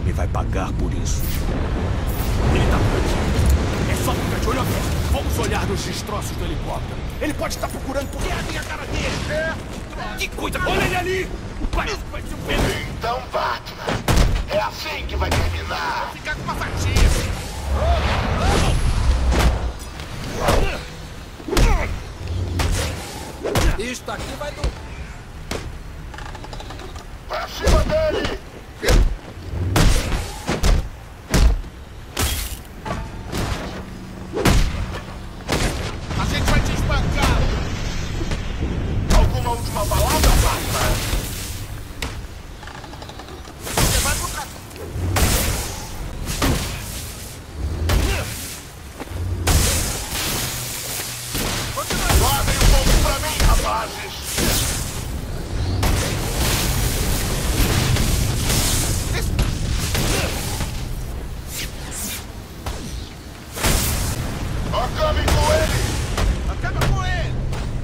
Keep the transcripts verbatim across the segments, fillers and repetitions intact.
me vai pagar por isso. Ele tá por aqui. É só ficar de olho aberto. Vamos olhar nos destroços do helicóptero. Ele pode estar procurando por que a cara dele. É. Que coisa! Olha ele ali! Parece que vai ser um perigo. Então, Batman, é assim que vai terminar. Vou ficar com uma fatia. Isto aqui vai do... Pra cima dele! A gente vai te espancar. Alguma última palavra, Batman? Você vai pro ca... Guardem um pouco pra mim, rapazes! Acabe com ele! Acaba com ele!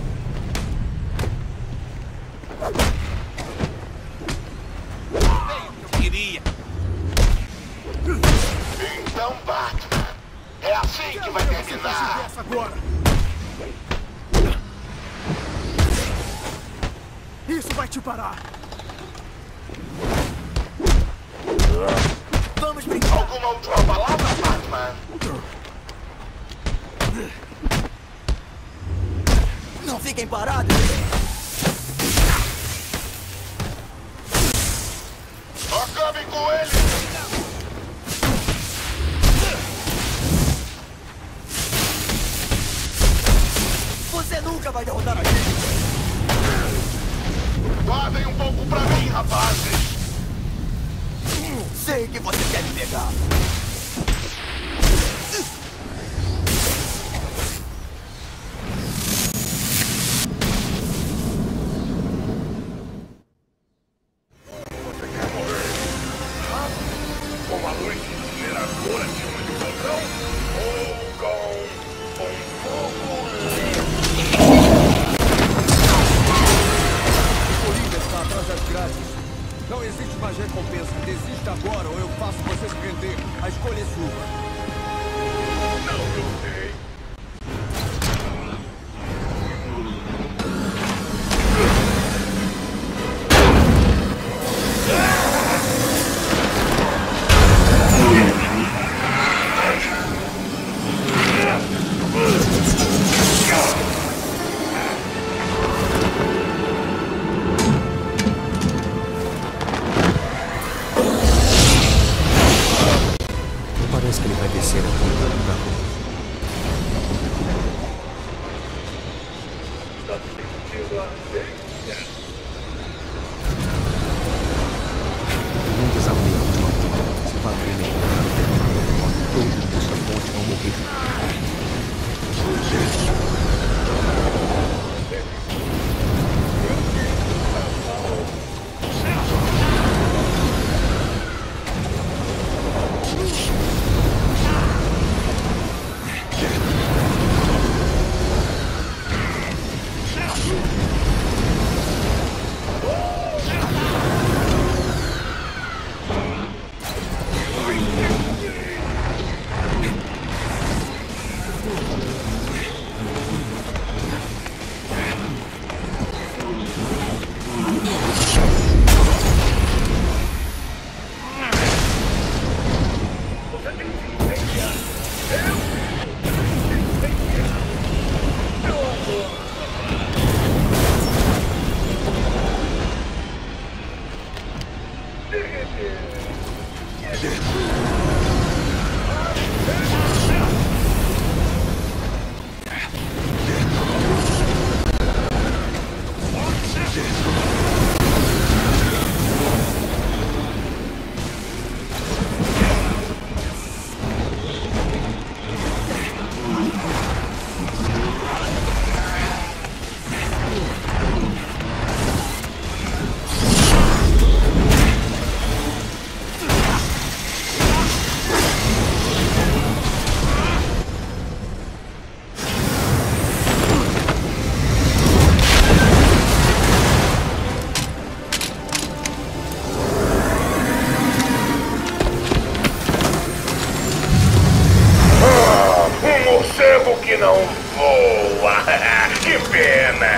Bem, o que eu queria. Então, Batman, é assim que vai terminar. Essa agora. Isso vai te parar. Vamos brincar. Alguma última palavra, Batman? Não fiquem parados! Acabe com ele! Você nunca vai derrotar a gente! Guardem um pouco pra mim, rapazes! Sei que você quer me pegar! Com a luz incineradora de uma explosão ou com um fogo O Coringa está atrás das grades. Não existe mais recompensa. Desista agora ou eu faço você se render. A escolha é sua. não gostei. Parece que ele vai descer a ponta do carro. Não desarme a última ponta. Se valer encontrar o detonador, todos nessa ponte vão morrer.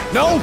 Não!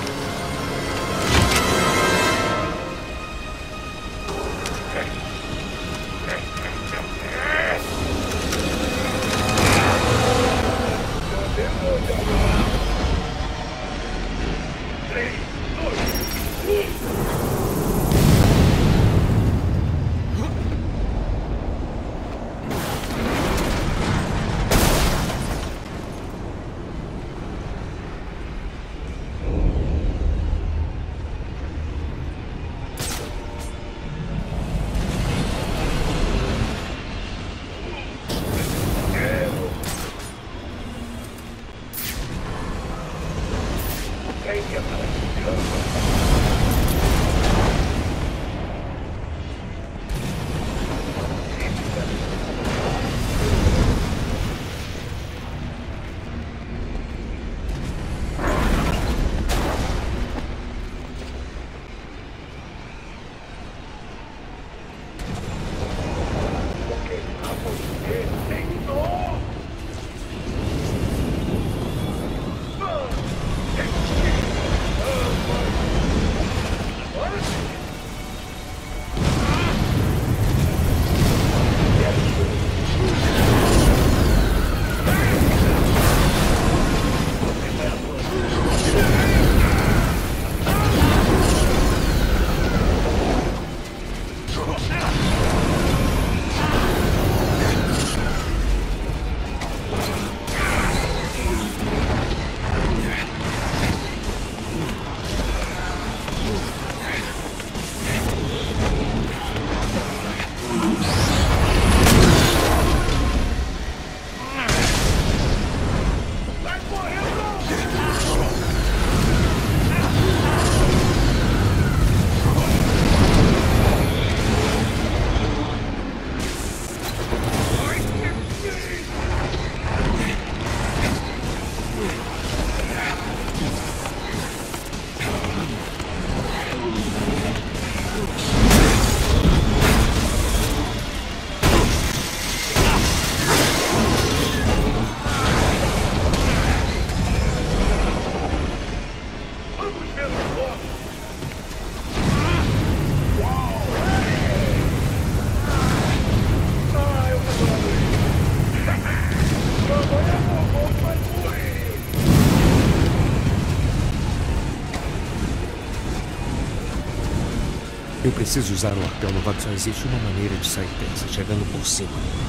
Eu preciso usar o arpel no vácuo. Só existe uma maneira de sair dessa, chegando por cima.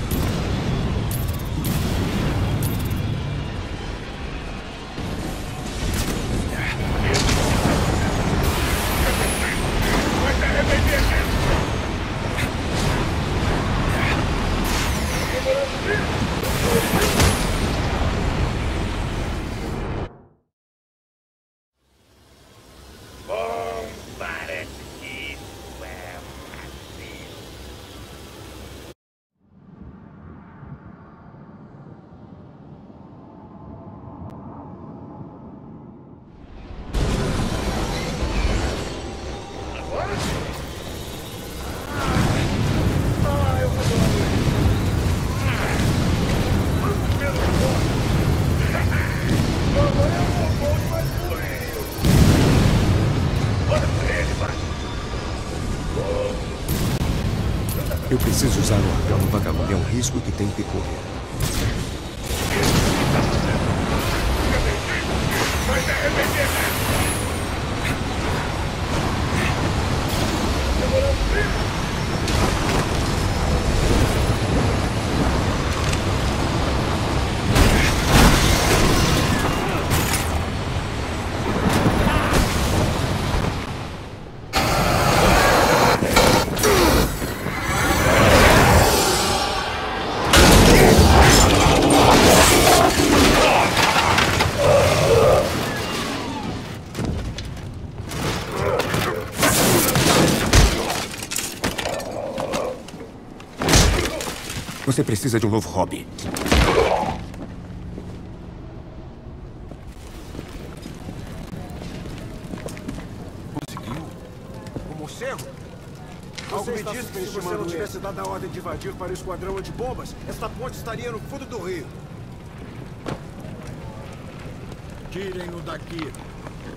Eu preciso usar o arpel no vagabundo. É um risco que tenho que correr. Vai se arrepender! Você precisa de um novo hobby. Conseguiu? O morcego? Algo me disse que se você não tivesse dado a ordem de invadir para o esquadrão antibombas, esta ponte estaria no fundo do rio. Tirem-no daqui.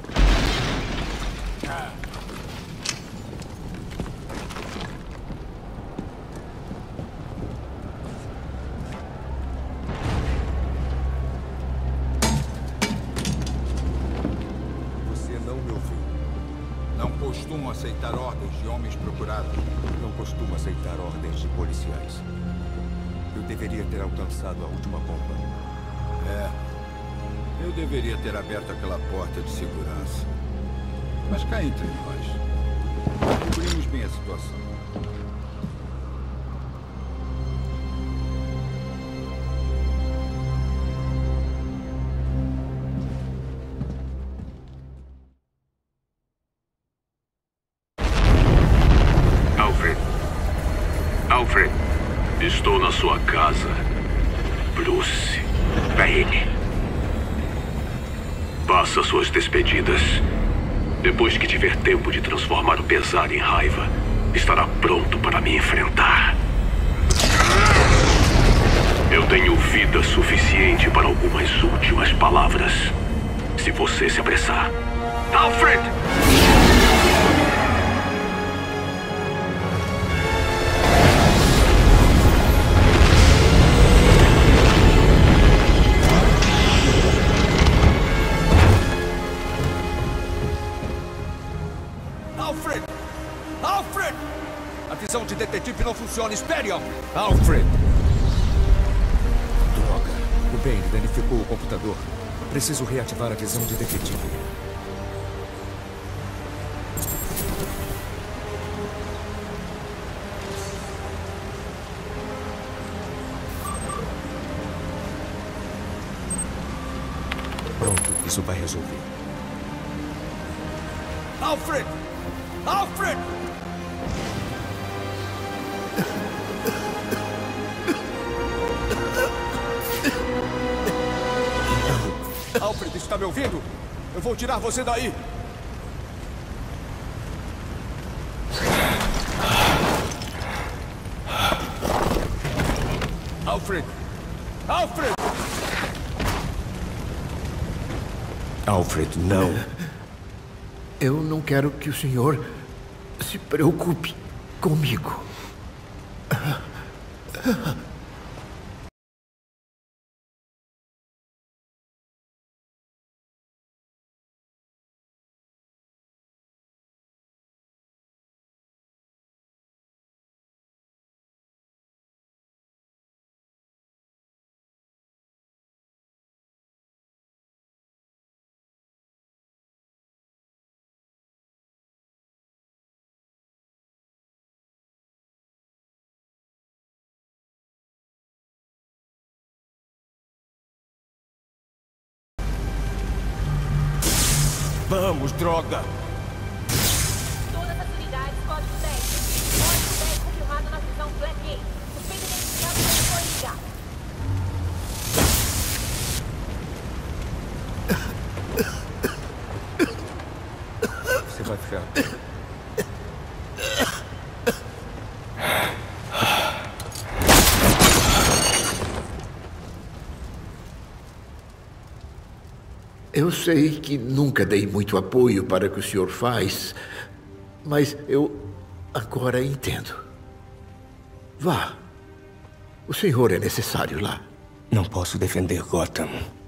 Você não me ouviu. Não costumo aceitar ordens de homens procurados. Não costumo aceitar ordens de policiais. Eu deveria ter alcançado a última bomba. É. Eu deveria ter aberto aquela porta de segurança. Mas cá entre nós. Cobrimos bem a situação. Alfred. Alfred. Estou na sua casa. Bruce Wayne. Faça suas despedidas. Depois que tiver tempo de transformar o pesar em raiva, estará pronto para me enfrentar. Eu tenho vida suficiente para algumas últimas palavras. Se você se apressar. Alfred! Alfred! Alfred! A visão de detetive não funciona. Espere, Alfred! Alfred! Droga. O Bane danificou o computador. Preciso reativar a visão de detetive. Pronto, isso vai resolver. Alfred! Alfred! Alfred, está me ouvindo? Eu vou tirar você daí! Alfred! Alfred! Alfred, não. Eu não quero que o senhor se preocupe comigo. Vamos, droga! Todas as unidades, código dez. Código dez confirmado na prisão Blackgate. Suspeito identificado pelo policial. Você vai ficar. Eu sei que nunca dei muito apoio para o que o senhor faz, mas eu agora entendo. Vá. O senhor é necessário lá. Não posso defender Gotham.